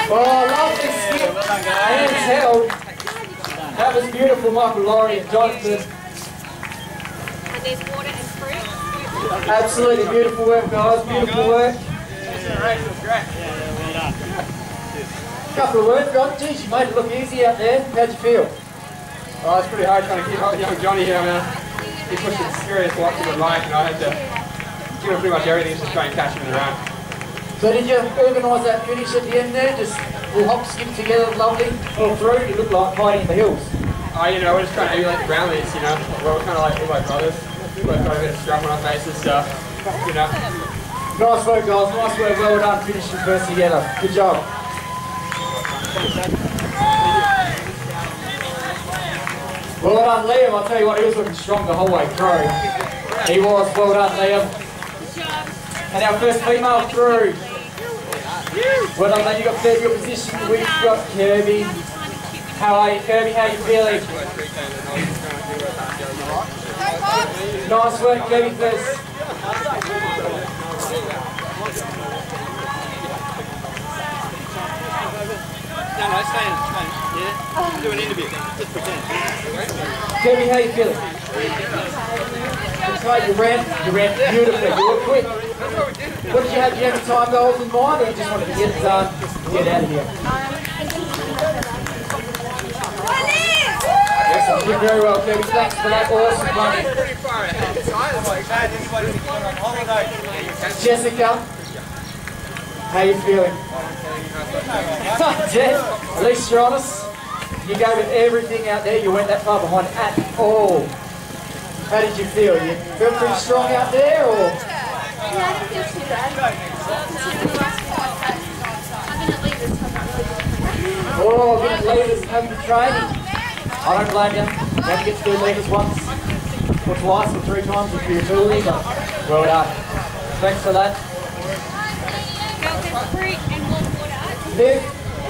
Oh, lovely skip. Hands held. That was beautiful, Michael Laurie and Jonathan. And there's water and fruit. Absolutely beautiful work, guys. Beautiful work. Couple of words, guys. Geez, you made it look easy out there. How'd you feel? Oh, it's pretty hard trying to keep up with young Johnny here, man. He pushed some serious lots of the line, and I had to give him pretty much everything just to try and catch him in the round. So did you organise that finish at the end there? Just all hop skip together, lovely, all through? You look like hiding in the hills. Oh, you know, we're just trying to emulate the Brownlees, you know. We're kind of like all my brothers. We've got a bit of scrum on our faces, so, you know. Nice work, guys. Nice work. Well done finishing first together. Good job. Well done, Liam. I'll tell you what, he was looking strong the whole way through. He was. Well done, Liam. And our first female through. Well done, mate. You got third good position. We've got Kirby. How are you, Kirby? How are you feeling? Nice work, Kirby, first. No, stay in. Yeah? Do an interview. Just pretend. Kirby, how are you feeling? Looks like you ran beautifully. You were quick. What did you have? Did you have any time goals in mind, or you just wanted to get out of here? Yes, you did very well, Kirby. Thanks for that awesome running. Jessica, how are you feeling? Jess, at least you're honest. You gave it everything out there. You weren't that far behind at all. How did you feel? You feel pretty strong out there, or? Yeah, I don't feel too bad. Oh, getting leaders having the training. I don't blame you. You have to get to do leaders once, or twice, or three times if you're ability, but well done. Thanks for that. Liv,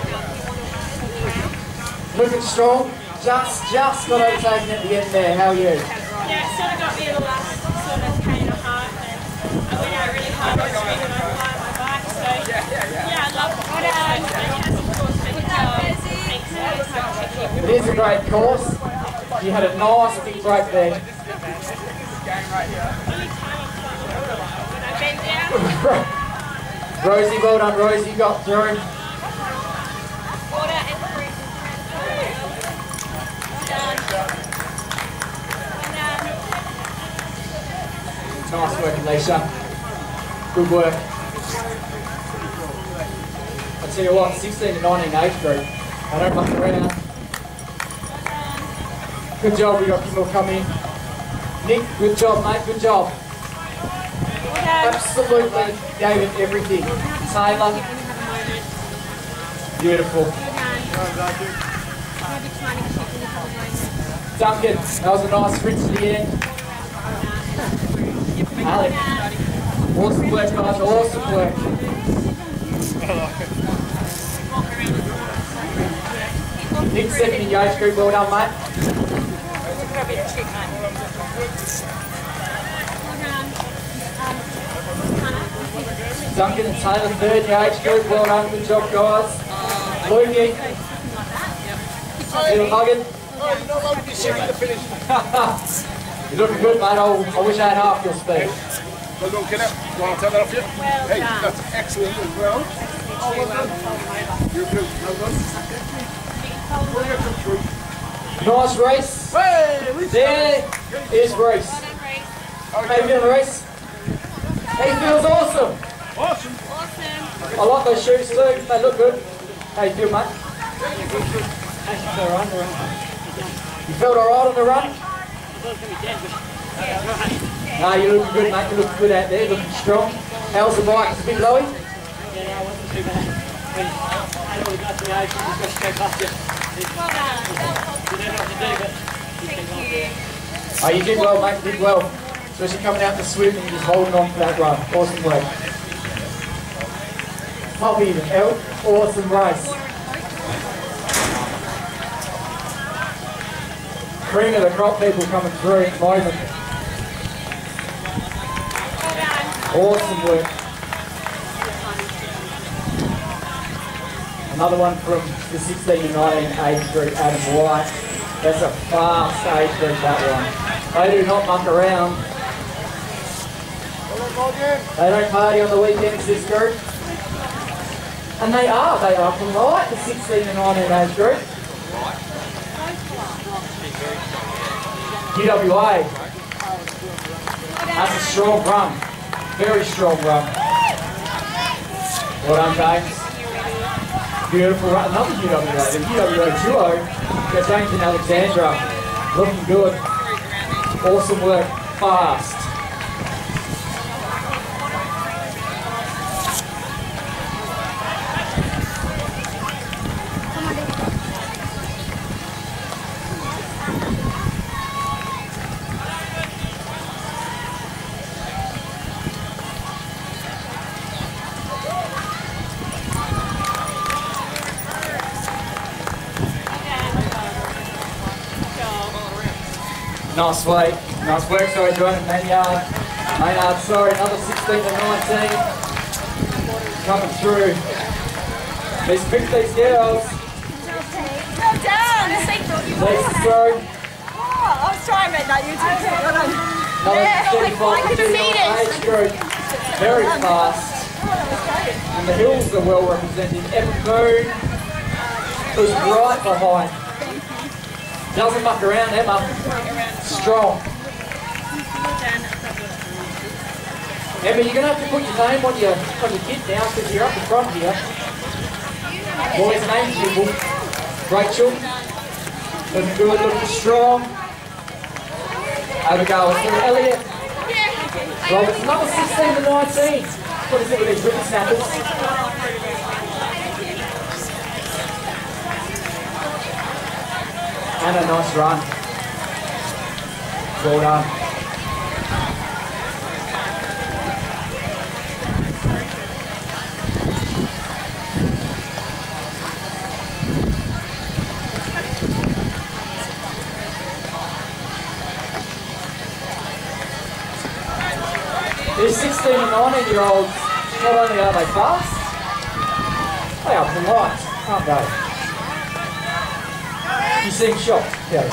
looking strong. Just got overtaken at the end there. How are you? Yeah, it sort of got me in the last sort of K and a half, and I went out really hard this week and I climbed my bike, so yeah, I love it. And yes, of course, good job. Thanks. It is a great course. You had a nice big break there. Only time when I bend down. Rosie, well done, Rosie. You got through. Water and fruit. Nice work, Alicia. Good work. I tell you what, 16 to 19 age group. I don't muck around. Good job, we got people coming in. Nick, good job, mate, good job. Absolutely gave it everything. Taylor, beautiful. Duncan, that was a nice sprint to the end. Alec, awesome work, guys, awesome work. Nick, second in your age group, well done, mate. Duncan and Taylor, third in your age group, well done, good job, guys. Lukey, little nugget. You're looking good, mate. I wish I had half your speed. Well done, Kenneth. Do you want to turn that off yet? Hey, that's excellent as well. You're good. Well done. Nice race. There is Reese. How you feeling, Reese? He feels awesome. Awesome. I like those shoes too. They look good. How you feel, mate? You felt alright on the run? No, you're looking good, mate. You're looking good out there. Looking strong. How's the bike? It's a bit lowy? Yeah, I wasn't too bad. I know we got to the age, just got to go past you. You don't know what to do, but you can go there. Oh, you did well, mate. You did well. Especially coming out the swim and just holding on for that run. Awesome work. Poppy and Elk, awesome race. Cream of the crop people coming through at the moment. Awesome work. Another one from the 16 to 19 age group, Adam White. That's a fast age group, that one. They do not muck around. They don't party on the weekends, this group. And they are polite, the 16 to 19 age group. UWA. That's a strong run. Very strong run. Well done, James. Beautiful run. Another UWA. The UWA duo. Got James and Alexandra. Looking good. Awesome work. Fast. Nice work, sorry, doing it, Maynard, sorry, another 16 to 19. Coming through. Let's pick these girls. Well done! Next throw. Oh, I was trying to make that YouTube too. Well done. Another 35 to 39 age group. Very fast. And the Hills are well represented. Evan Boone was right behind. Doesn't muck around, Emma. Strong. Emma, you're going to have to put your name on your kit now because you're up the front here. Boys' names, people. Rachel. Looking good, looking strong. Abigail through Elliot. Roberts, another 16 to 19. What is it with these ribbon snappers? And a nice run. Well done. These 16 and 19-year-olds, not only are they fast, they are polite, aren't they? You seem shocked, Kelly.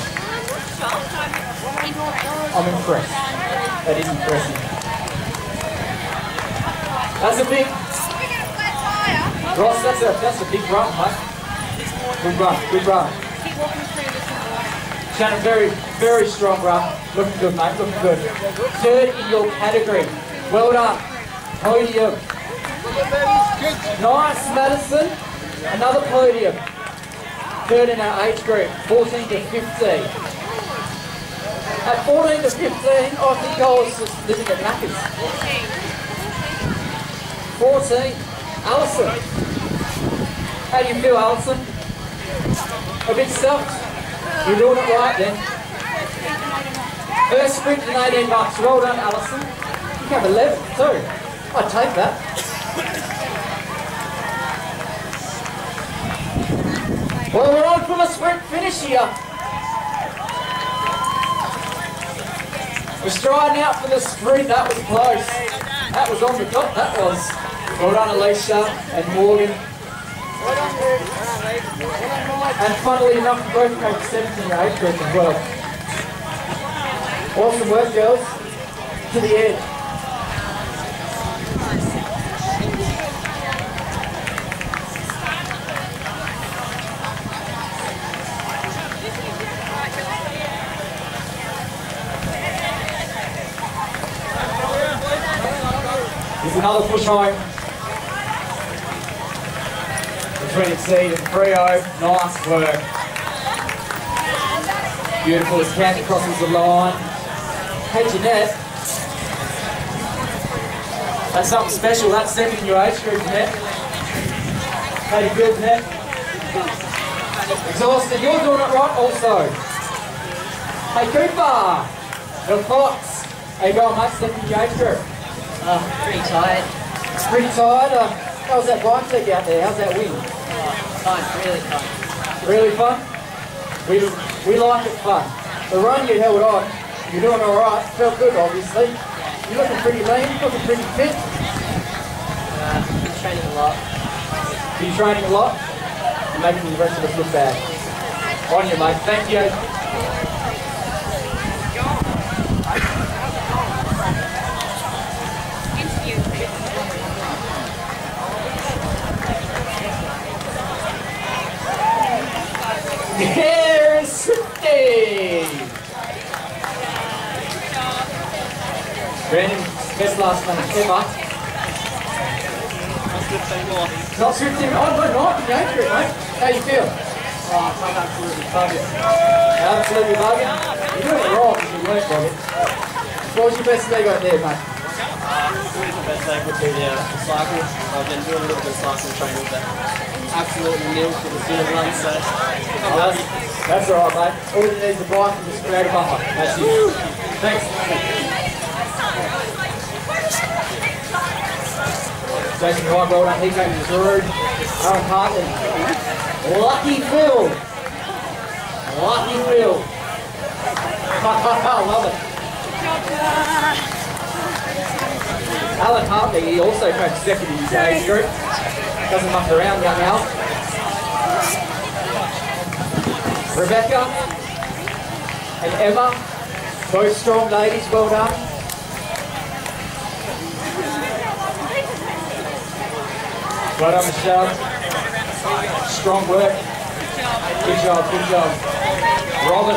I'm impressed. That is impressive. That's a big... Ross, that's a big run, mate. Good run. Shannon, very strong run. Looking good, mate, looking good. Third in your category. Well done. Podium. Nice, Madison. Another podium. Third in our age group, 14 to 15. At 14 to 15, I think I was just living at Macca's. 14. Alison. How do you feel, Alison? A bit stuffed? You're doing it right then. First sprint in 18 bucks. Well done, Alison. You have 11 too. I'd take that. Well, we're on from a sprint finish here. We're striding out for the sprint. That was close. That was on the top, that was. Well done, Alicia and Morgan. And funnily enough, both came 17 or 8 group as well. Awesome work, girls. To the edge. Here's another push home between Exceed and Freo. Nice work. Beautiful as Candy crosses the line. Hey Jeanette, that's something special. That's second in your age group, Jeanette. How do you feel, Jeanette? Exhausted. You're doing it right also. Hey Cooper, the Fox. How you going, mate? Second in your age group. Pretty tired. It's pretty tired. How was that bike deck out there? How's that wind? Fun, really fun. Really fun? We like it fun. The run you held on, you're doing alright. Felt good, obviously. You're looking pretty lean, looking pretty fit. Been training a lot. Are you training a lot? making the rest of us look bad. On you, mate. Thank you. Here's Steve! Brandon, best last name ever. Not 15 more. Oh, no, not. Go for it, mate. How you feel? Oh, I'm absolutely bugging. Absolutely bugging? You're doing it wrong if you weren't bugging. What was your best leg right there, mate? The best leg would be the cycle. I've been doing a little bit of cycle training, but absolutely nil for the spin and run, so that's alright, mate. All you need is a bike and just create a bumper. That's it. Thanks. Jason Ryan, well done. He came through. Aaron Hartley. Lucky Phil. Lucky Phil. I love it. Alan Hartley, he also coached second in his age group. Doesn't muck around, young Al. Rebecca and Emma, both strong ladies, well done. Well done, Michelle. Strong work. Good job, good job. Robin.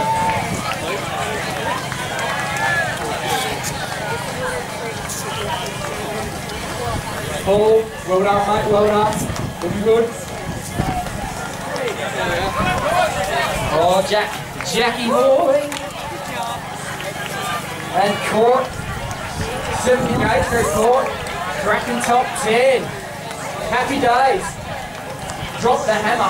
Paul, well done, mate, well done. Looking good. Oh, Jackie Boy. And Court. 78 for Court. Cracking top 10. Happy days. Drop the hammer.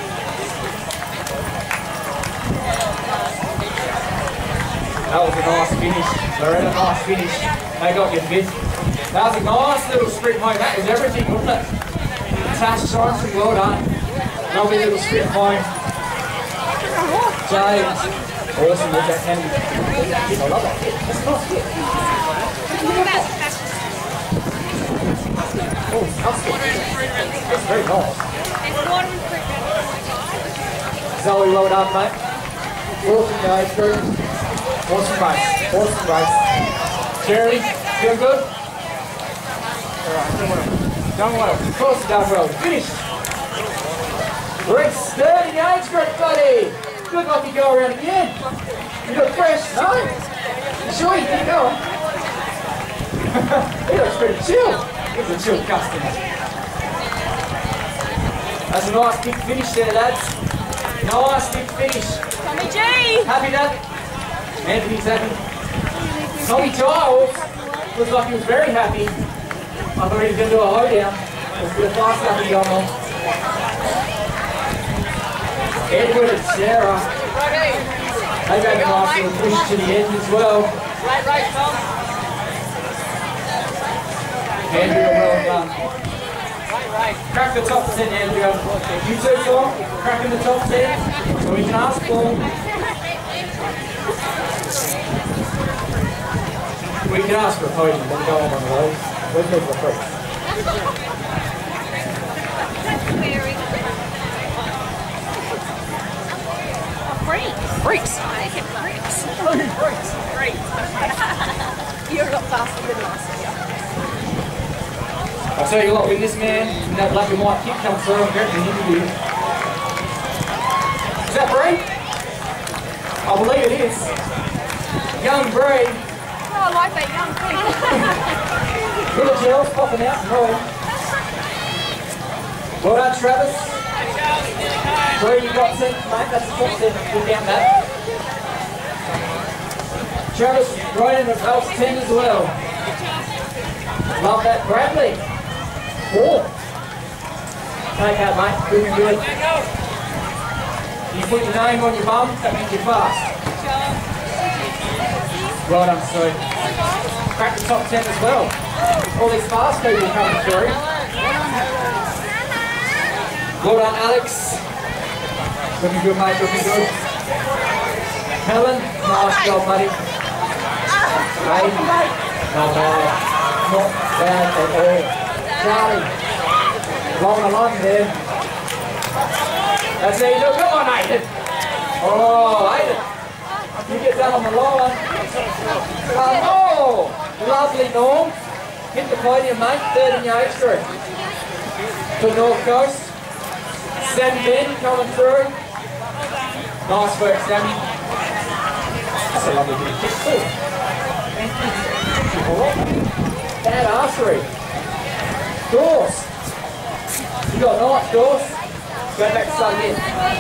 That was a nice finish. Loretta, nice finish. They got you fifth. That was a nice little sprint home. That was everything, wasn't it? Tash Johnson, well done. Lovely little sprint home. James. Awesome with that hand. I love that hit. That's a nice hit. Oh, that's good. That's very nice. Zoe, well done, mate. Awesome guys, group. Awesome race. Awesome race. Jerry, feeling good? Alright, don't want to. Of course you done well. Finish. Reese, 30 age group, buddy. Look like you go around again. You look fresh, no? You sure you keep going? He looks pretty chill. He's a chill customer. That's a nice big finish there, lads. Nice big finish. Tommy G! Happy that? Anthony's happy. Tommy Giles looks like he was very happy. I thought he was going to do a hoedown. There's a bit of fast stuff going on. Edward and Sarah. They gave a nice little push to the end as well. Great race, Tom. Andrea, well done. Crack the top 10, Andrea. You two, Tom, cracking the top 10. So we can ask for. We can ask for a podium, but go on one of those. Those people are freaks. Freaks. I said freaks. Freaks. You're a lot faster than us. I'll tell you what, when this man in that black and white kit comes through, I'm going to interview. Is that Bree? I believe it is. Young Bree. Oh, I like that young thing. Little gels popping out and rolling. Well done, Travis. Bree, you got 10, mate. That's the top 10. We'll down that. Travis, right in the belt 10 as well. Love that. Bradley. 4. Take out, mate. Looking good. You put your name on your bum, that means you're fast. Well done, Sue. Crack the top 10 as well. All these fast people coming through. Well done, Alex. Looking good, mate. Looking good. Helen, nice job, buddy. Hayden, not bad. Not bad at all. Charlie, long along there. That's how you do it. Come on, Aiden. Oh, Aiden. You get that on the line. Oh, lovely Norm. Hit the podium, mate. Third in your age group. To North Coast. Sam Ben coming through. Nice work, Sammy. That's a lovely bit of kick too. Bad archery. Dawes. You got nice, Dawes. Go back to start again.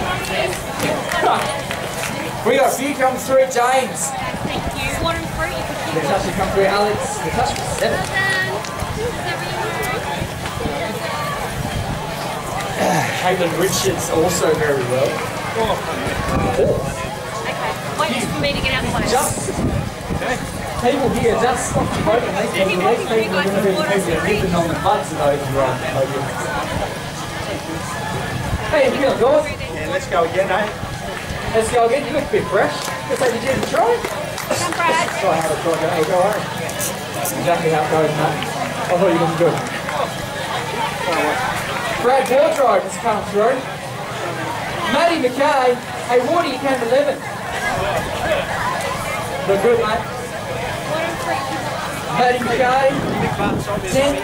We got a few coming through, James. Thank you. One and three. Natasha come through, Alex. Natasha 7. Caitlin Richards also very well. Okay. Wait for me to get out of the way. Just people here, just stop promoting these people. These people are going to be the people living on the butts of those podiums. Hey, you feeling good? Yeah, let's go again, eh? Let's go again. You look a bit fresh. Looks like you didn't try. Come, Brad. Sorry, how to try it. Hey, go on. That's exactly how it goes, mate. I thought you were looking good. Brad Wardrobe has come through. Matty McKay. Hey, Wardy, you came 11. Look good, mate. Matty McKay. 10.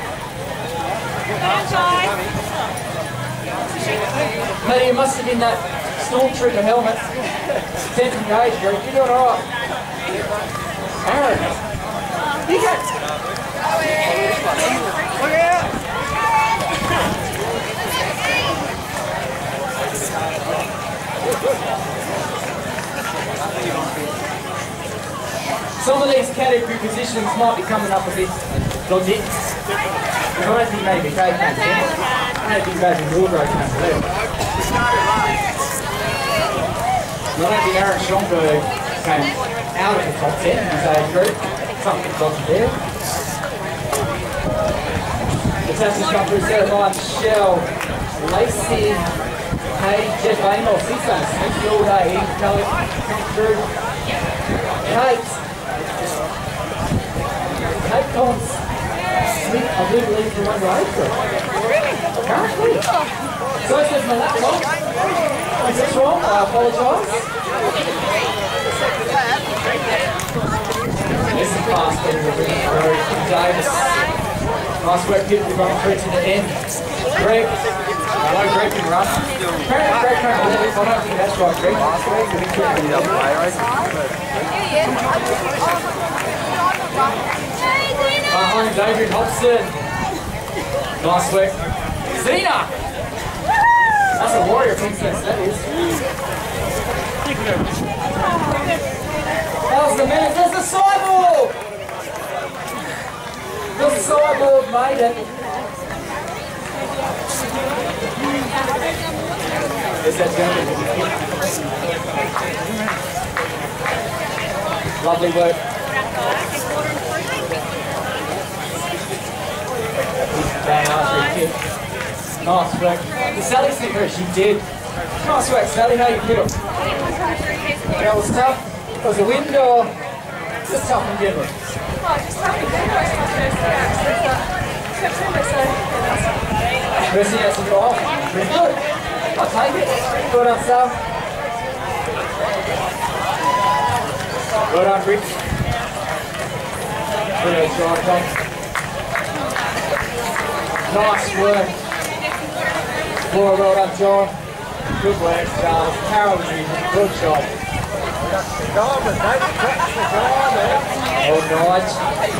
Matty, you must have been that Stormtrooper helmet. 10th in your age group. You're doing alright. Aaron. You got... Look out! Some of these category positions might be coming up a bit dodgy. I don't think maybe Kate can do it. I don't think maybe Wardrobe can do it. I don't think Aaron Schomburg came out of the top 10 in his age group. Something dodgy there. The Tassa's come through, Sarah Ryan, Michelle, Lacey, Hey, Jeff Amos, he's done sneaky all day. He's coming through. Kate Collins Smith, I do believe you won your age group. Apparently. So says my laptop. Is this wrong? I apologise. This is fast getting the bring through. Davis. Nice work, people. We've gone through to the end. Greg. I know Greg can run. Apparently Greg can't believe it. I don't think that's right, Greg. Behind David Hobson. Nice work. Zena! That's a warrior princess, that is. That was the minute. There's the cyborg! The cyborg made it. Is that good? Lovely work. Nice work. Did Sally see her? She did. Nice work, Sally. How you feel? That was tough. Was the wind or just tough in general? Oh, just tough in general. It's my first First thing has to go off. Pretty good. I'll take it. Good on, Sal. Good on, Rich. Good on, John. Nice work. Laura, well done, John. Good work, Charles. Carol, good job. Oh, nice.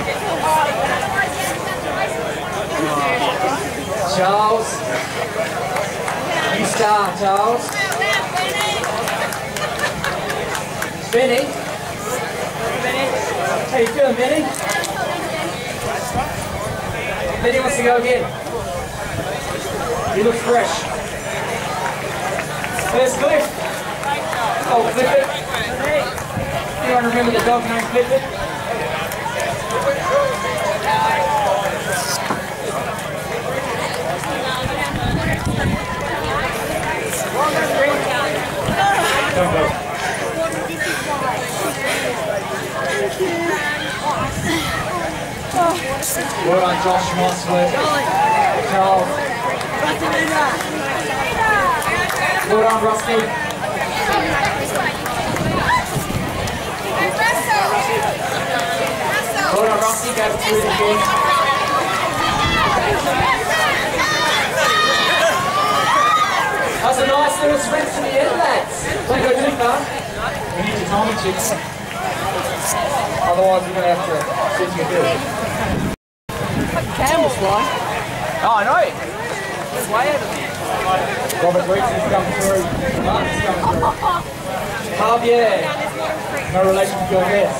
Charles. You start, Charles. Benny. How you feeling, Benny? Benny wants to go again. You look fresh. There's Cliff. Oh, Cliff it. Anyone remember the dog named Cliff it? Don't go. Well done, Josh Mossworth. Charles. Well done, Rusty. Well done, Rusty. Go through it again. That's a nice little sprint to the end, lads. Don't go too far. We need your timing chicks. Otherwise, we're going to have to sit you through. Camera's flying. Oh, I know. It's way out of there. Robert Reese has come through. Martin's coming through. Javier. No relation to your guest.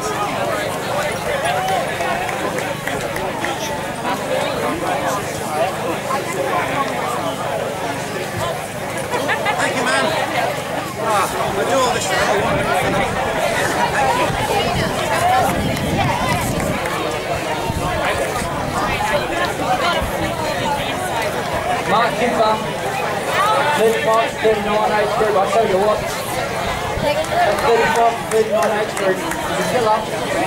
Thank you, man. I do all this stuff. Mark Kipper, 35, 39 age group. I tell you what, that 35, 39 age group is a killer.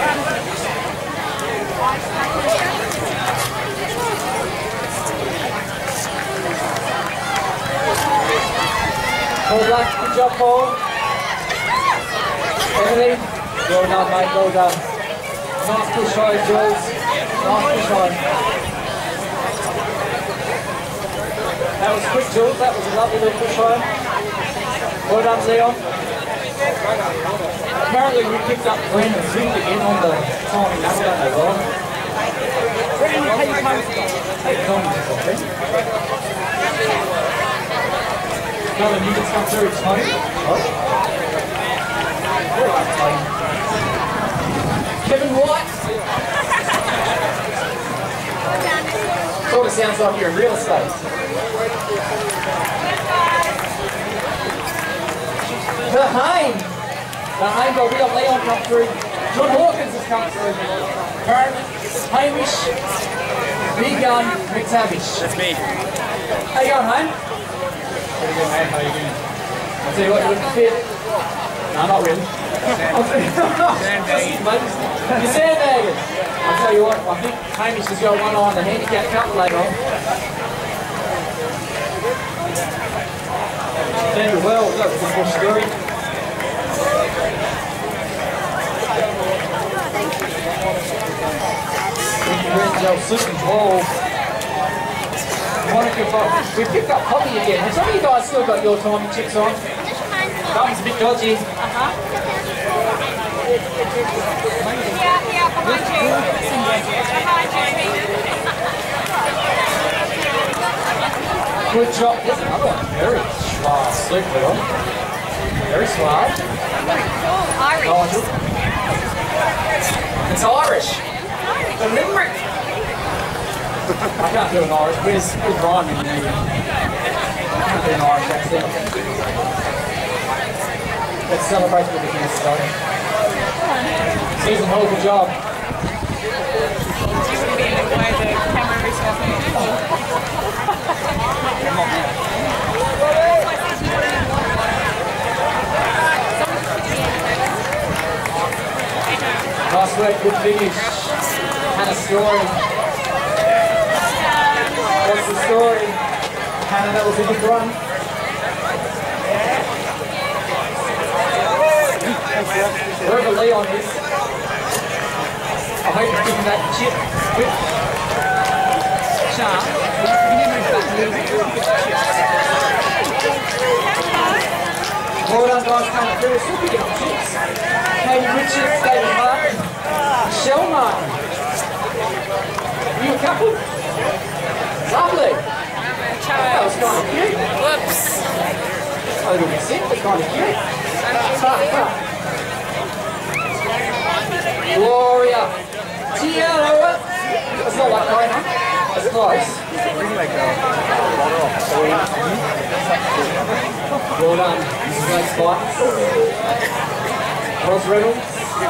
Well done, good job, Paul. Emily, well done, mate, well done. Nice push home, Jules. Nice push home. That was quick, Jules. That was a lovely little push home. Well done, Leon. Apparently we picked up Brandon Smith again on the timing. I don't know why. Where do you take your time? Hey, timing is okay. Another new that's come through, Tony. Kevin White. Sort of sounds like you're in real estate. The Hain, but we got Leon come through. John Hawkins has come through. Karen, Hamish, Big Gun, McTavish. That's me. How you going, Hain? Pretty good, mate. How you doing? I'll tell you what, you're looking fit. No, not really. Sandbagging. You're sandbagging. I'll tell you what, I think Hamish has got one eye on the handicap calculator on. Daniel well, that was a good story. Super Bowl. Monica Fox. We picked up Poppy again. Have some of you guys still got your timing checks on? That one's a bit dodgy. Yeah, behind you. Good job. There's another one. Very suave. Super on. Very suave. Irish. It's Irish. The Limerick. I can't do an Irish. Where's Ryan in there? I can't do an Irish accent. Let's celebrate with the guests, though. Susan, hold the job. You wouldn't be in the way the camera is off. Nice work, good finish. Hannah Story. What's the story? Hannah, that was a good run. Wherever Leon is, I hope he's giving that chip whip. Sharp. Well done, guys, coming through. Still picking up chips. Katie Richards, David Martin, Michelle Martin. Are you a couple? Lovely. That was kind of cute. Whoops. A little bit sick, but kind of cute. Gloria. Tiara. That's not like going on. That's close. Well done. This is a great spot. Ross Reynolds.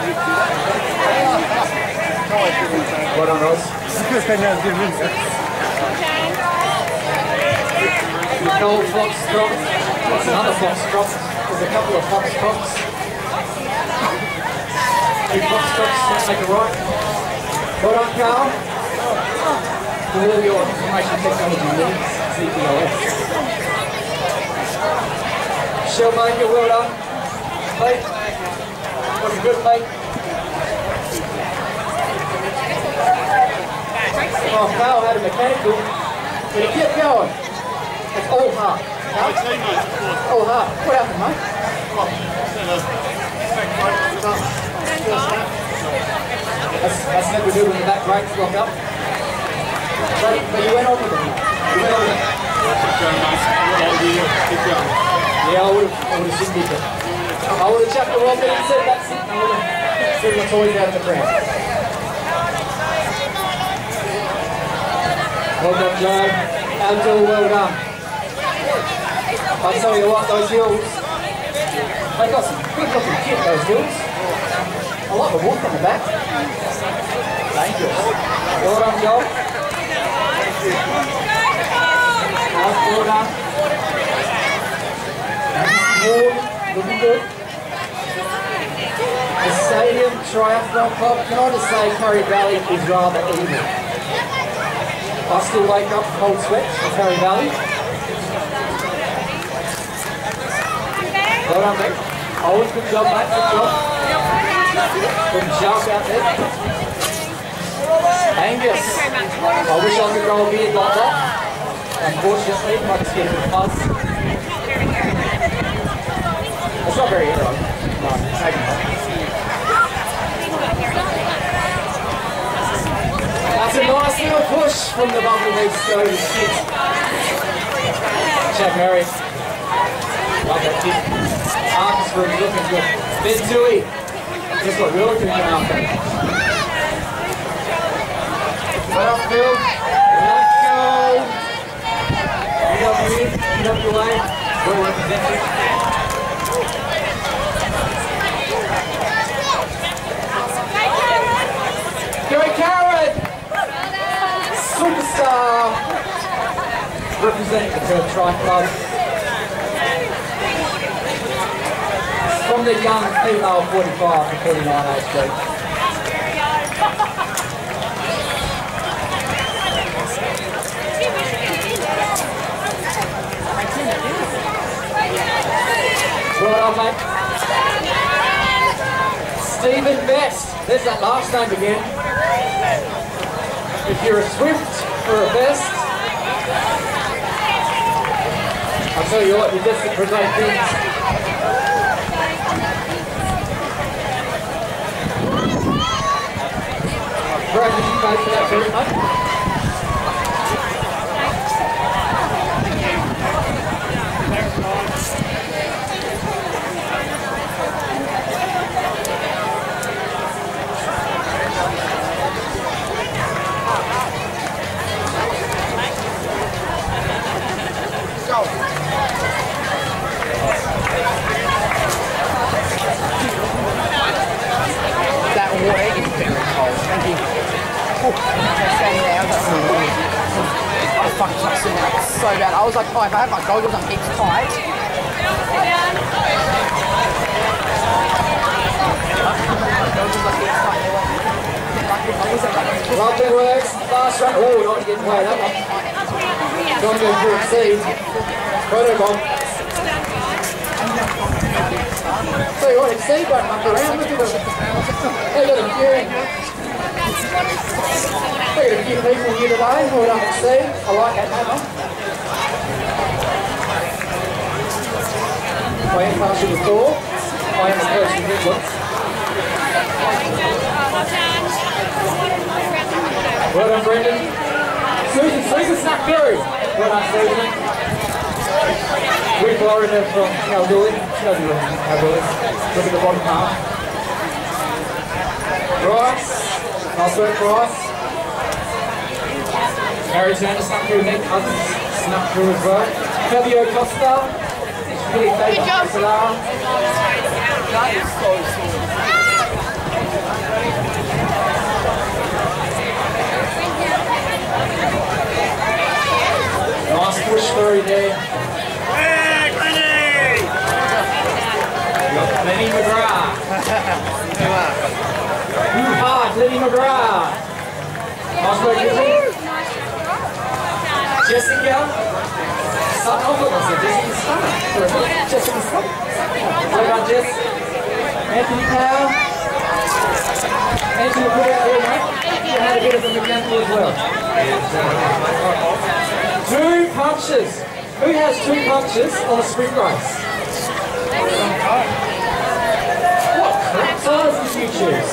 Well done, Ross. Nicole Foxtrot. That's another Foxtrot. There's a couple of Foxtrots. Two Foxtrots, let's make a right. Well done, Carl. For all your information technology needs, CPLS. Shellmaker, well done. Mate. Looking good, mate. Oh, Carl had a mechanical, but he kept going. It's all hard. All hard. What happened, mate? That's never good when the back brakes lock up. But you went on with it. You went on with it. Yeah, I would have seen it. I would have chucked the rock in and said that's it. I would have threw my toys out of the ground. Well done, Joe. Abdul, well done. I tell you what, those hills, they got some good looking kit, those hills. I like the walk on the back. Dangerous. Well done, Joel. Nice, well done. Ward, looking good. The Stadium Triathlon Club, can I just say Curry Valley is rather evil. I still wake up cold sweats in Curry Valley. Well done, mate. Always good job, mate. Good job. Good shark out there. Angus. I wish I could grow a beard like that. Unfortunately, I just get a bit fuzz. It's not very hairy. No, maybe not. That's a nice little push from the Bumblebee Scotty kid. Chad Murray. Love that kid. Armstrong's looking good. Ben Tui. Guess what we're looking at after. Well, Phil. Let's go. UWA. Well represented. Gary Karen! Superstar! Representing the Perth Tri Club. From the young female 45 to 49 age group. Well done, mate. Stephen Best. There's that last name again. If you're a Swift or a Best, I'll tell you what, you're destined for great things. Brad, did you pay for that very much? That water is very cold. Thank you. I fucking trust in that so bad. I was like, oh, if I had my goggles on heaps tight. Lovely works. Last run. Oh, not getting away that one. John goes for a seed. Photo bomb. Tell you what, it's seed won't muck around. Look at them. They've got a few. We've got a few people here today who are done at seed. I like that hammer. I am partial to Thor. I am a person who looks. Well done, Brendan. Susan snuck through. Well done, Susan. With Florida from Kalgoorlie. She doesn't look at Kalgoorlie. Look at the bottom half. Bryce. Nice work, Bryce. Harry Turner snuck through. Nick Cousins snuck through as well. Fabio Costa. Really favourite Solara. That is so cool. Nice push through there. Lenny McGrath. Too hard, Lenny McGrath. Nice work, Izzy. Jessica. stomach. I thought I said just in the stomach. Just in the stomach. What about Jess? Anthony Power? Anthony put it there, mate. You had a bit of a mechanical as well. 2 punches. Who has 2 punches on a sprint race? What crap size did you choose?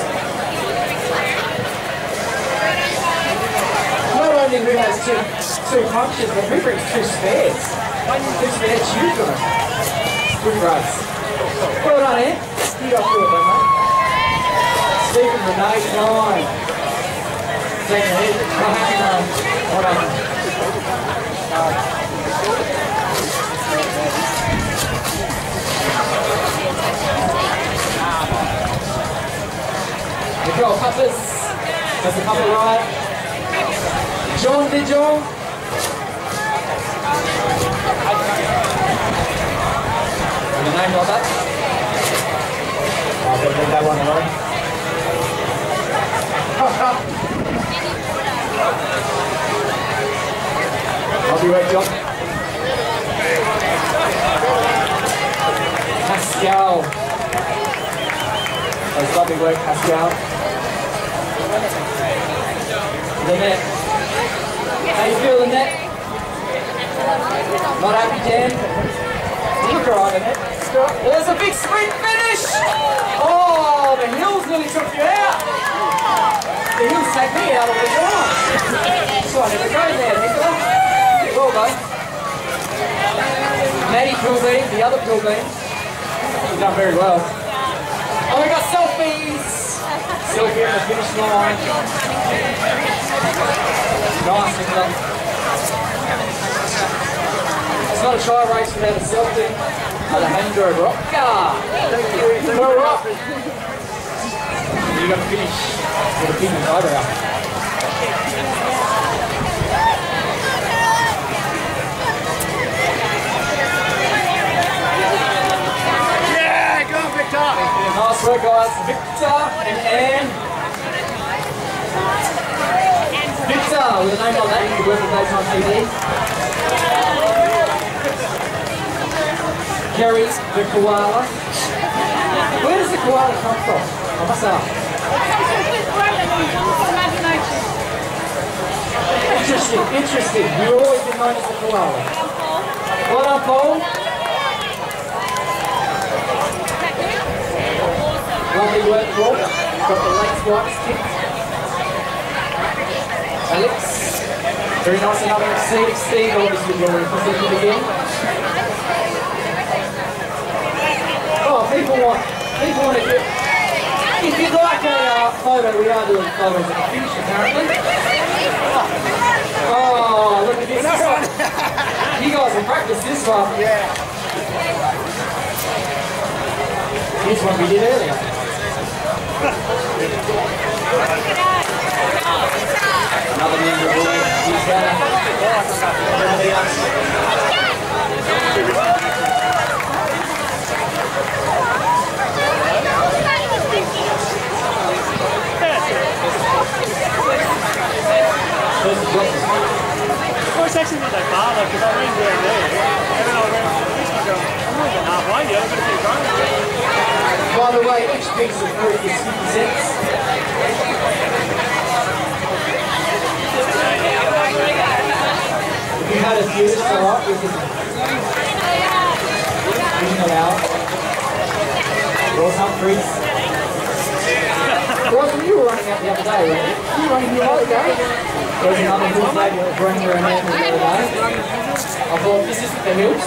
Not only who has two punches, but who brings 2 spares? 2 spare tubes on it. Sprint race. Well done, Ant. You got through it though, mate. Stephen Renee, 9. Taking the head. Not happy, man. Well done. Nicole Puppers. That's the couple right. John Dijon. And the name like that. I'll leave that one alone. I'll be right, John. Pascal. That's lovely work, Pascal. Lynette. How you feel, Lynette? Not happy, Jan? You cry, Lynette. There's a big sprint finish! Oh, the hills nearly took you out! The hills take me out of the drive. So I never go there, Nicola. Well done. Maddie Pilbeam, the other Pilbeam. You've done very well. Oh, we got selfies! Selfie at the finish line. Nice, Nicola. It's not a try race without a selfie. Alejandro Roca. Go Rock. You got to finish with a pin and eyebrow. Yeah, go Victor! Nice work, guys. Victor and Anne. Victor, with a name like that, you could work with Daytime TV. Kerry, the koala. Where does the koala come from? I must ask. Interesting, interesting. You've always been known as the koala. Well done, Paul. Lovely work, Paul. Got the late swipes kicked. Alex. Very nice, another exceed. Steve, obviously, you're represented again. Oh, people want to get. If you'd like a photo, we are doing photos at the finish, apparently. Oh, look at this. You guys have practiced this one. Yeah. Here's one we did earlier. Another member of the he's It's actually not that far though, because I ran down there, and then I ran to the fish and I go, I'm not even halfway yet, I've got to keep going. By the way, each piece of fruit is 50 cents. If you had a few, it's alright, we can allow it. Ross Humphries. Ross, you were running out the other day, weren't you? You were running the other day? There's another hill flag that was running around the other day. I thought, this isn't the hills.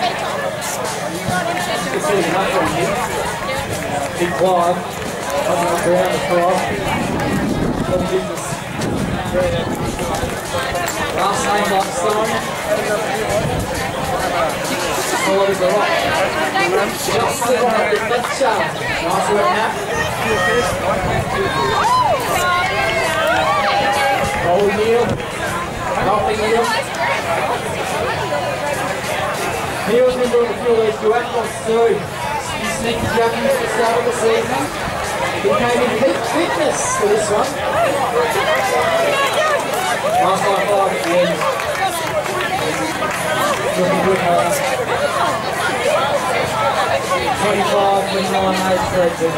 You can see there's enough on here. Big Clive. Running up around the drive. Little business. Last name like Stone. Oh, what is the rock? Justin Fletcher. Nice work, Nat. Oh, Neil. Lovely Neil. Neil's been doing a few of these duathlons too. He sneaked jumping at the start of the season. He came in peak fitness for this one. Nice high five at the end. Looking good, Helen. 25, 29, 8,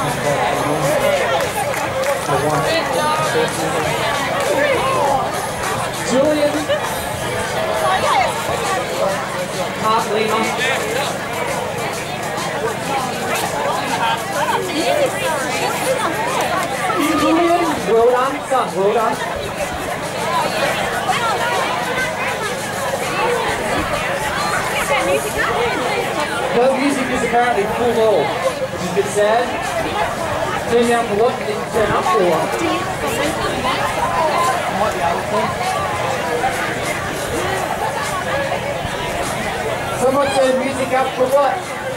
3, Julian. Mark Lima. Julian, well done, son, well done. No music is apparently full all, which is a bit sad. Turn down for what? You need to turn up for what? Might be able to. Someone turn music up for what?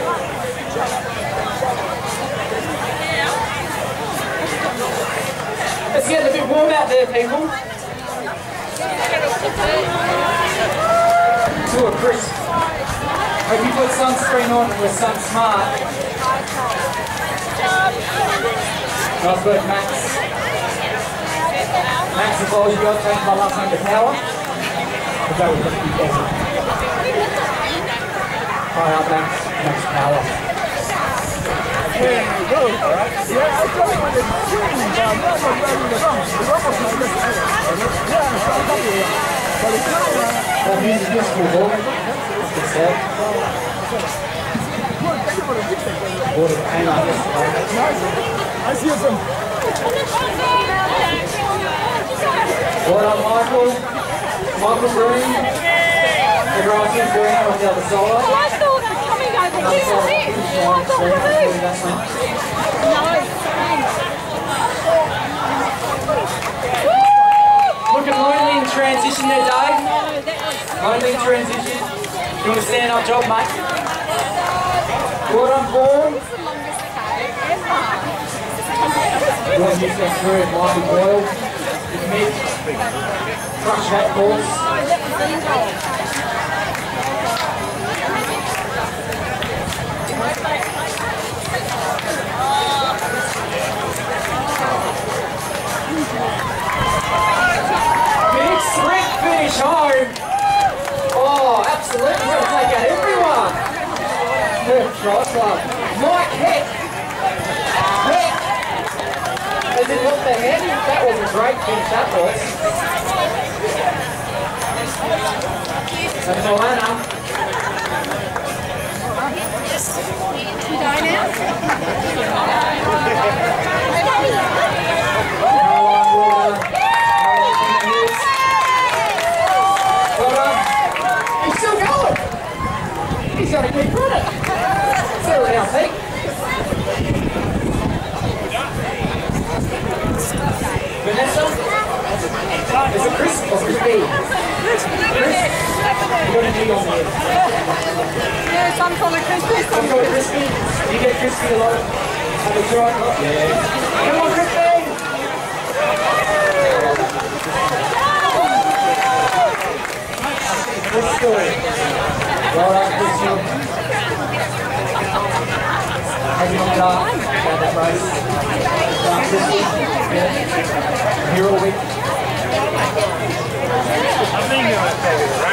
It's getting a bit warm out there, people. To a crisp. Hope you put sunscreen on and we're sun smart. Nice work, Max. Max, if I was you, I'd change my last name to Power. But that would be better. Hi, up, Max. Max Power. There you go. Alright. Yeah, I told you when it's training, but I'm not ready to come. It's almost like this. Yeah, it's not coming. But it's not. That music is cool, bro. It's sad. I see some. Well done, Michael. Michael Green. Everyone seems Green on the other side. I thought it was coming over here. Looking lonely in transition there, Dave. Lonely in transition. You want to stand up job, mate? Well done, Vaughan. Vaughan used that through Michael Boyle. With Mick. Crush that course. Big sprint finish home. Oh, absolutely. We're going to take out everyone. Good try, club. Mike Heck. Heck. As in what the heck? That was a great finish, that was. And Moana. He's still going. He's got to keep running. Settle down, Pete. Vanessa? Is it Chris or Christy? Chris? You got a knee on there. Yeah, some call it Christy. Some call it Christy. You get Christy a lot. Have a try. Yeah. Come on, Christy! Good story. Well done, Christy. Hang on, Down that race. Down, Christy. Yeah. Here all week. I've been here running.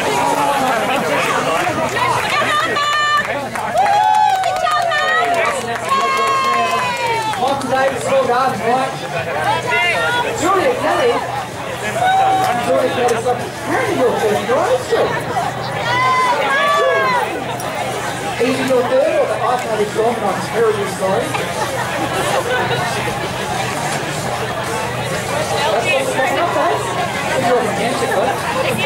Michael Davis, well done, right? Julia Kelly. Julia Kelly's like, apparently you're first drive, too. Either your third or the iPad is gone, and I'm terribly sorry. That's what's coming up, guys. You're against it, but.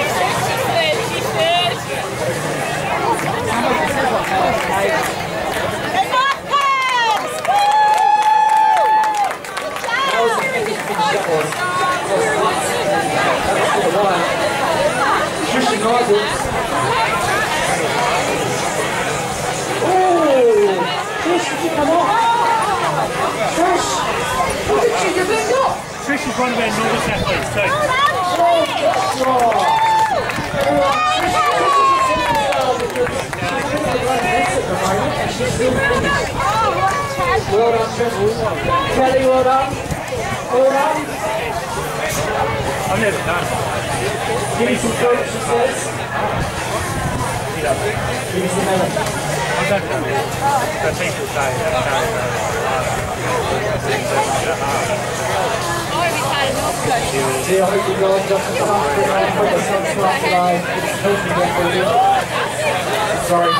Christian Nigel. Oh, Trish, did you come on? Trish, what did you give it up? Trish is one of our novice athletes too. Well done, Trish. Kelly, well done. Well done. I've never done. Give me some fruit, she says. Give us a minute. I don't know. But people say that See, I hope you guys got some comfort and put the sunshine today. It's helping them for you. Sorry.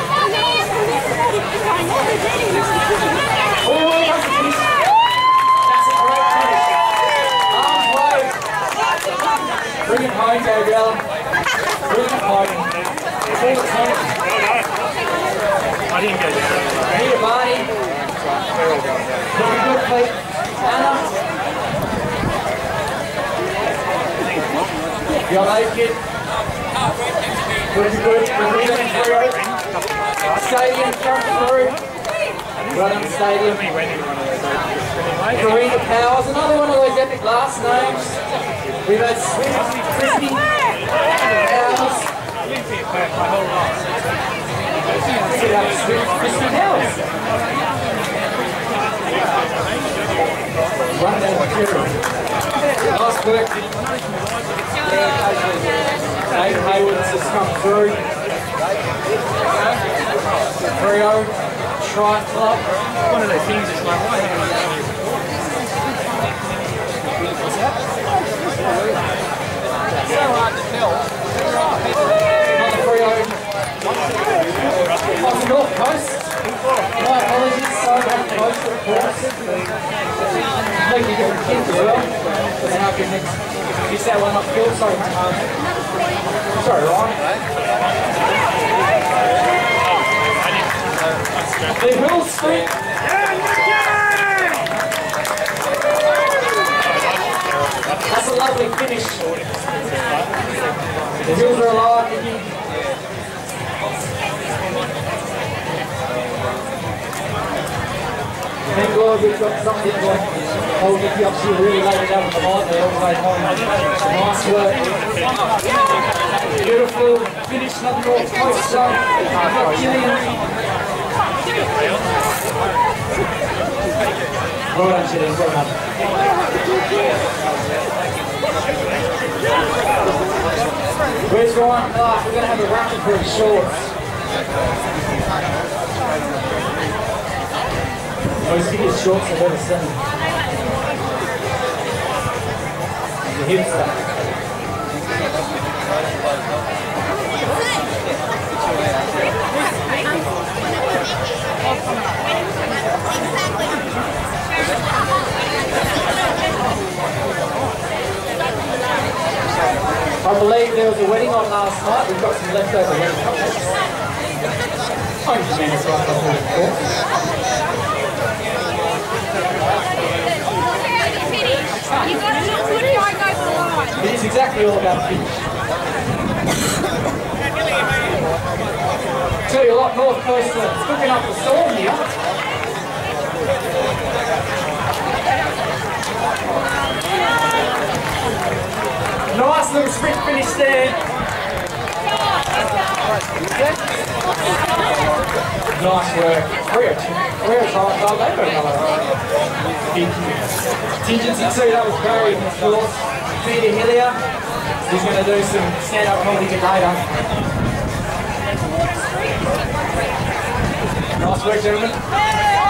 Oh, that's a finish. That's a great finish. Arms wide. Bring it home, Gabriella. Bring it home. Full attention. I didn't go down. Here, Barney. Looking good, Pete. Anna. You're right, kid. Good, good. We're through. Stadium front through. Well done, Stadium. Karina Powers, another one of those epic last names. We've had Swift, Crispy, Powers. Swift, Crispy Powers. Run down the period. Nice work. Dave Hayward has just come through. Rio, Tri Club. One of those things is like, why haven't I done it? So hard to tell. Not the Rio. On the North Coast. My apologies, so on the coast, of course. Maybe you get a kid as well. Doesn't have to miss that one upfield. Sorry, sorry, Ryan. The Hill Street. That's a lovely finish. The Hills are alive, Nicky. Thank God we've got something like holding Nicky up to you really late down the line there. Nice work. Beautiful finish, nothing more close. So, well done, Gillian. Well done. Where's Ryan Clark? We're going to have a rapid for his shorts. Most biggest shorts I've ever seen. The hipster. I believe there was a wedding on last night. We've got some leftover wedding cupcakes. I just mean it's right off the course. You got to look good if I go for the line. It is exactly all about finish. Tell you what, North Coast is cooking up the storm here. Nice little sprint finish there. Nice work. Rio's hard. Oh, they've got another contingency too. That was very, of course. Peter Hillier. He's going to do some stand-up comedy a bit later. Nice work, gentlemen.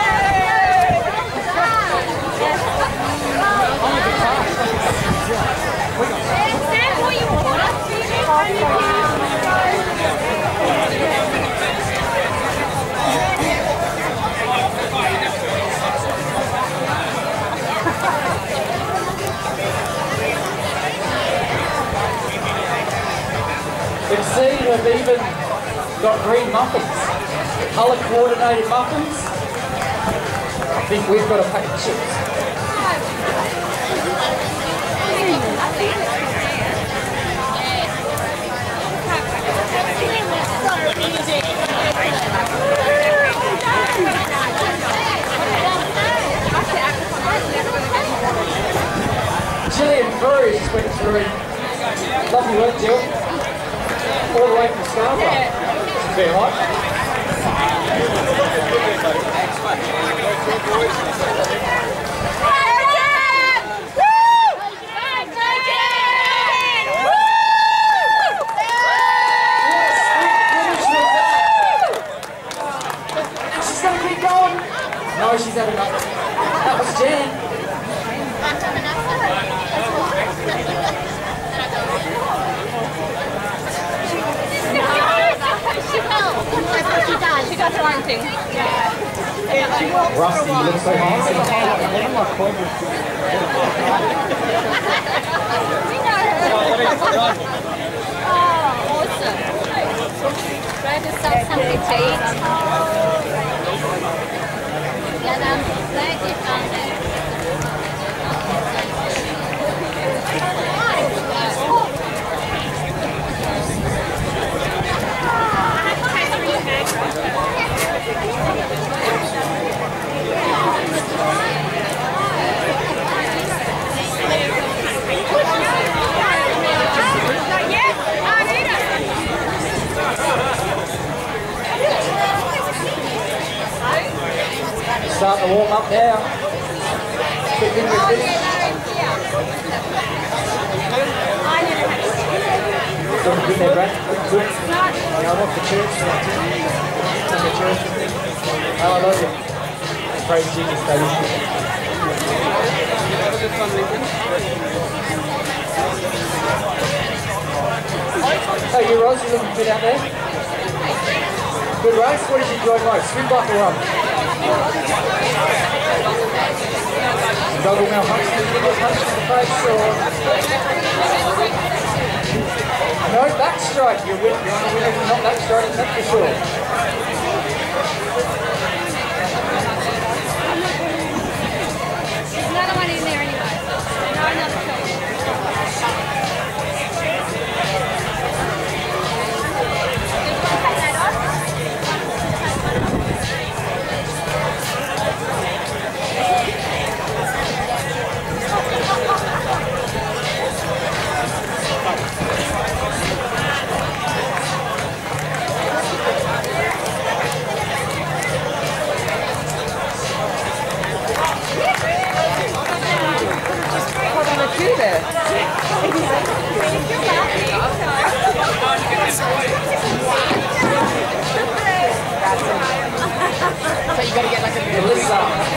We've seen we've even got green muffins, colour coordinated muffins. I think we've got a pack of chips. Gillian Cruz just went through. Lovely work, Jill. All the way from Scarborough. It's very hot. What a sweet finish was that. That was Jan. She does her own thing. Rusty, you look so handsome. Oh, awesome. Grab yourself something to eat. Yeah, glad you found it. Starting to warm up now. Quick in with this. Doing good there, Brad. Good. Yeah, I'm off the church. On the church. Oh, I love it. Praise Jesus, baby. Hey, you Roz, you looking good out there? Good race? What did you enjoy most? Swim bike or run? Double male punch, did you get a punch in the face or? No backstrike, you're on a winner, not backstrike, that's for sure. There's another one in there anyway. No, another two. So you gotta get like a Melissa.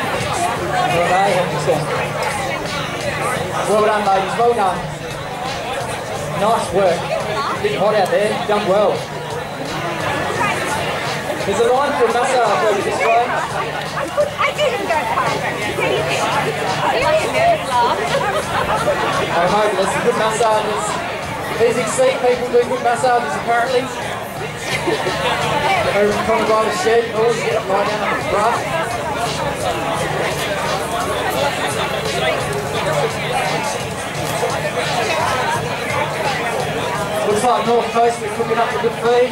Well done, ladies. Well done. Nice work. A bit hot out there. You've done well. There's a line for a massage over this way. I didn't go home. I hope there's some good massages. These exceed people do good massages apparently. Over in front of the shed. Oh, you get up, lie down on the grass. Looks like North Coast are cooking up a good feed.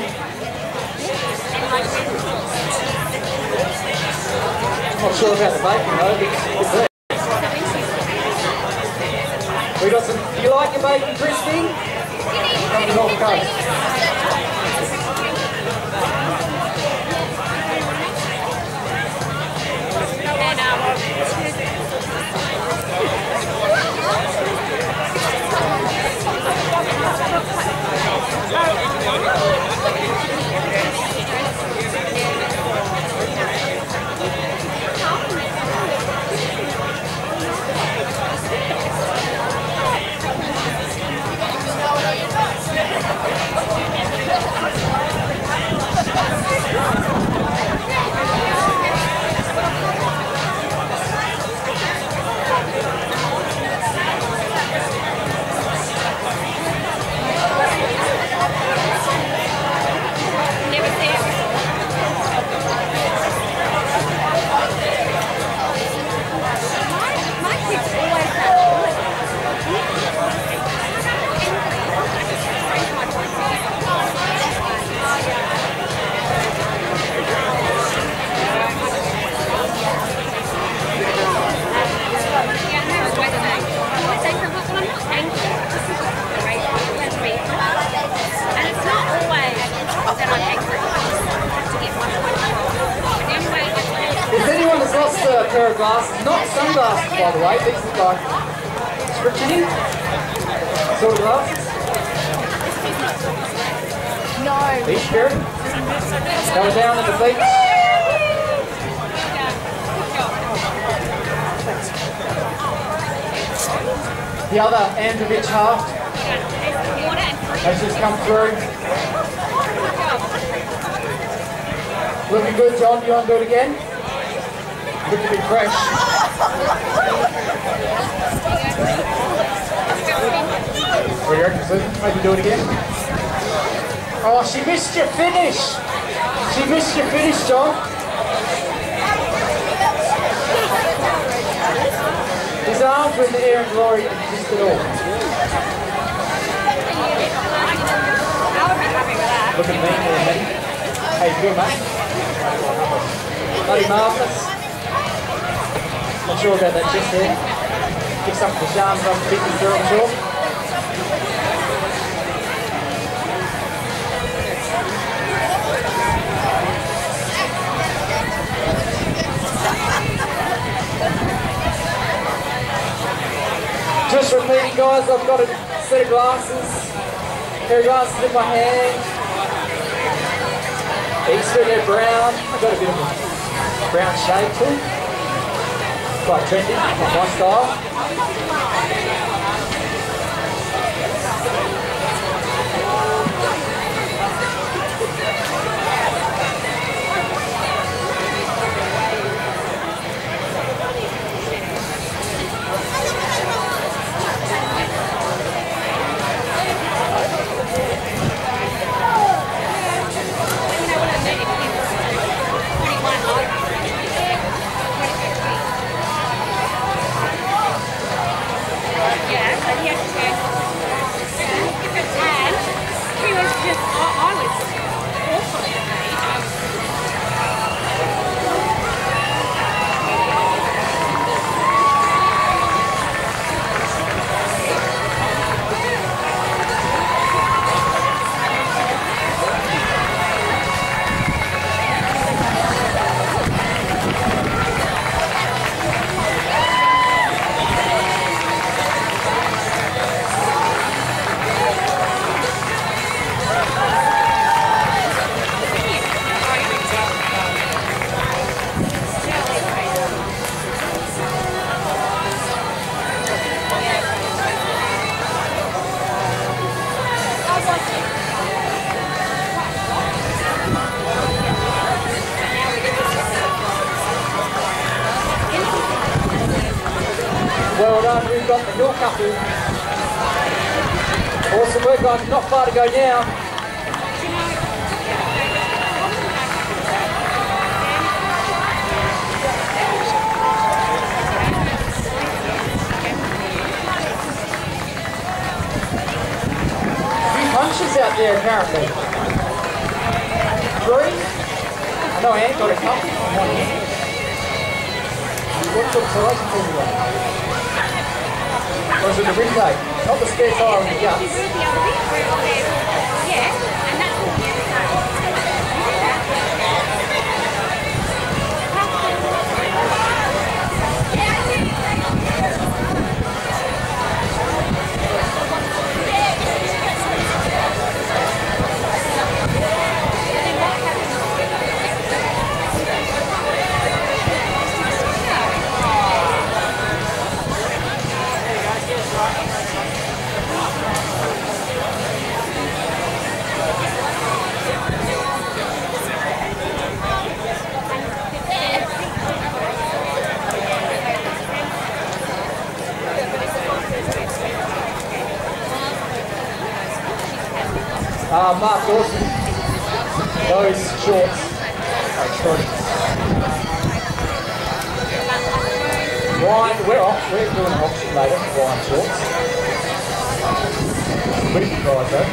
Not sure about the bacon though, but it's good. We got some. Do you like your bacon crispy? From the North Coast. Pair of glasses, not sunglasses by the way, these look like scripting sort of glasses. No. Beach Spirit. Go down at the beach. The other Androvich half has just come through. Looking good, John. Do you want to do it again? Looking a bit fresh. What do you reckon, Susan? Maybe do it again? Oh, she missed your finish. She missed your finish, John. His arms were in the air and glory just at all. Look at me there, Matty. How you doing, mate? Bloody marvellous. Not sure about that chest there. Pick something for Sean from Vicky through, I'm sure. Just repeating, guys, I've got a set of glasses, a pair of glasses in my hand. Eastwood, they're brown. I've got a bit of a brown shade too. Quite trendy, not my style. Well done, we've got the hill couple. Awesome work, guys. Not far to go now. A few punches out there apparently. 3. I know Anne got a couple on one hand. What sort of size are you talking or is it the rib cage? Not the spare tyre on the guts. Yeah, and that's all the other side. Mark Dawson, those shorts are extraordinary. Wine, we're doing an auction later for wine shorts. Pretty good price though.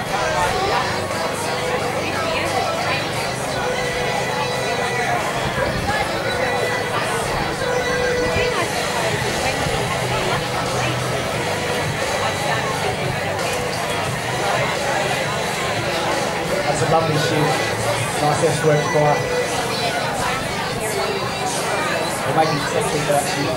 That's a lovely shoe. Nice S-work fire. We're making accessories for that shoe.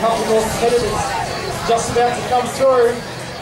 couple more competitors just about to come through.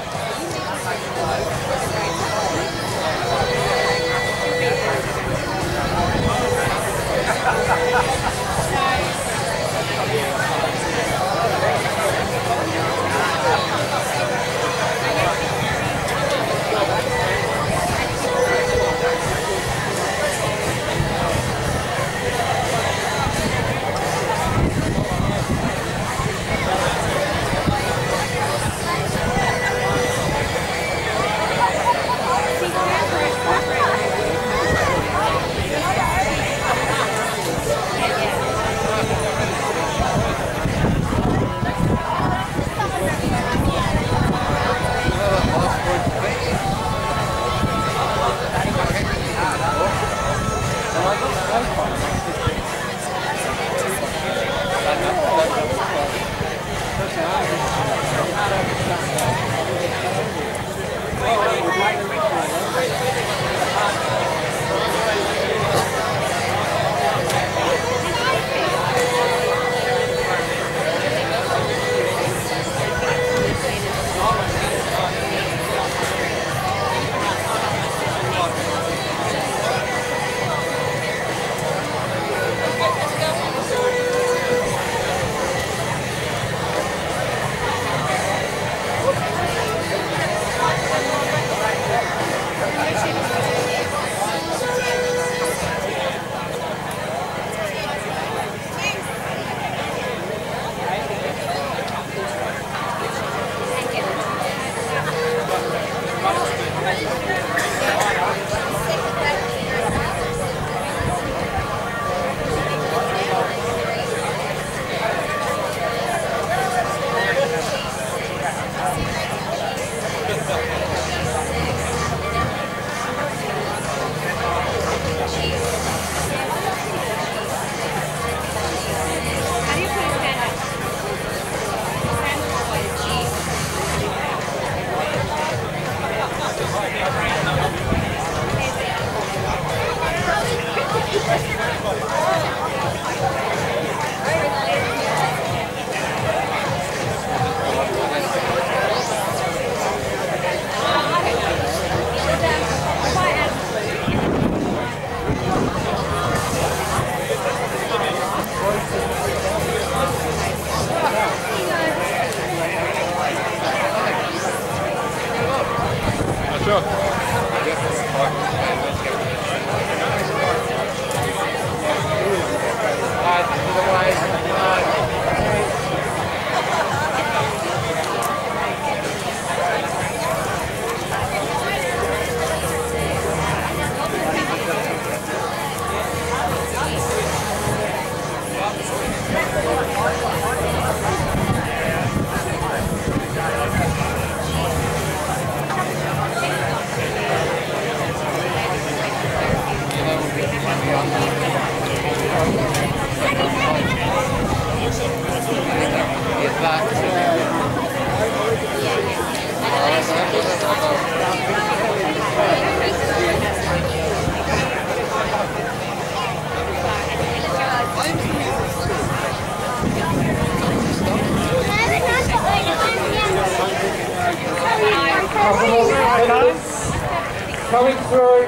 Coming through.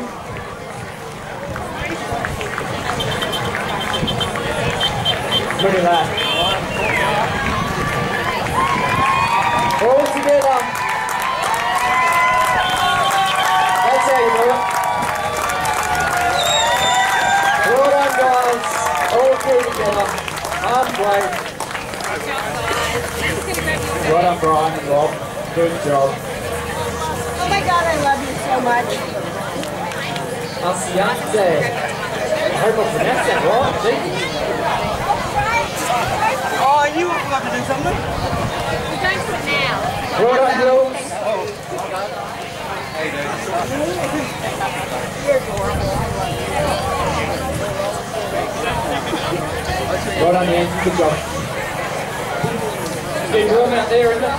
Look at that. All together. That's how you do it. Well done, guys. All three together. Halfway. Well done, Brian and Rob. Good job. Oh my God, I love you so much. Asiante. I hope I pronounced that right. Thank you. Oh, you would like to do something? We're going to it now. Well done, Hills. Hey, dude. You're adorable. Well done, Nancy. Good job. It's getting warm out there, isn't it?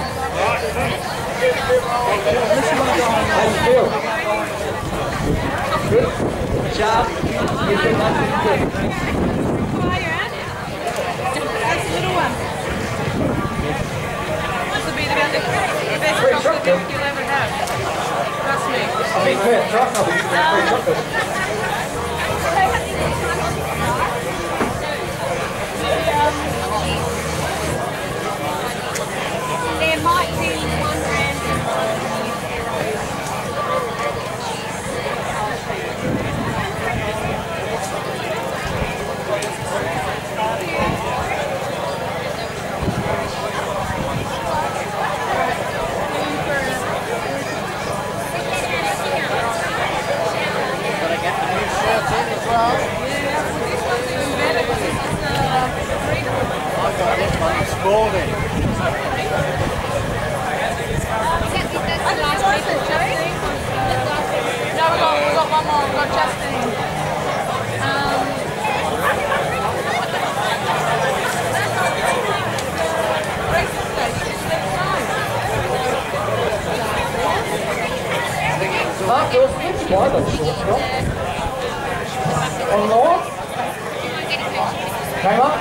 How do you feel? Good? Sharp? Good, good, good. That's a little one. Best chocolate milk you'll ever have. Trust me. I think Kurt Truss will be free chocolate. There might be one random. Gotta get the new shirts in as well. I got this one sporting. No, we got one more. We got Justine. Mark Wilson, where'd you buy those shorts from? Online? Kmart?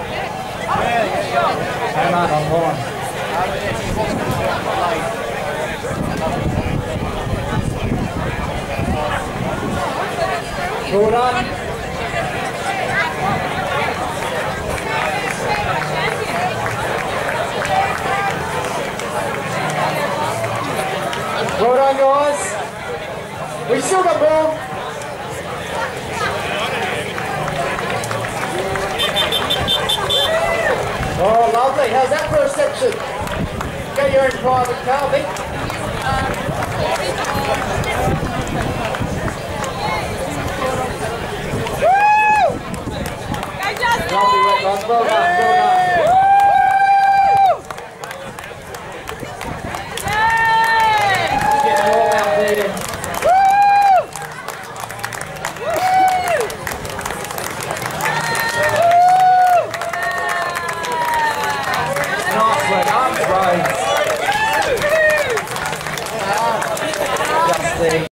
Kmart online. Well done. Well done, guys. We still got more. Oh, lovely. How's that for a section? Get your own private car, Vic. Lovely work, guys. Well done.